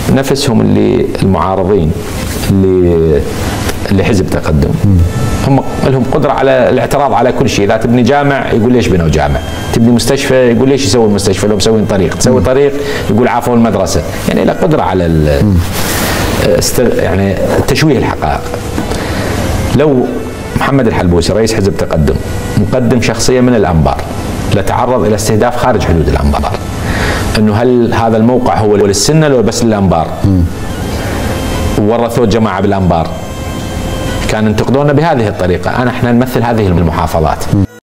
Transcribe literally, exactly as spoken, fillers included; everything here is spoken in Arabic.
نفسهم اللي المعارضين اللي لحزب تقدم هم لهم قدره على الاعتراض على كل شيء. اذا تبني جامع يقول ليش بنوا جامع، تبني مستشفى يقول ليش يسوي المستشفى لو مسوين طريق، تسوي طريق يقول عافوا المدرسه. يعني له قدره على يعني تشويه الحقائق. لو محمد الحلبوسي رئيس حزب تقدم مقدم شخصيه من الانبار لتعرض الى استهداف خارج حدود الانبار، انه هل هذا الموقع هو للسنه لو بس للانبار؟ ورثوه جماعه بالانبار كان ينتقدونا بهذه الطريقه. انا احنا نمثل هذه المحافظات.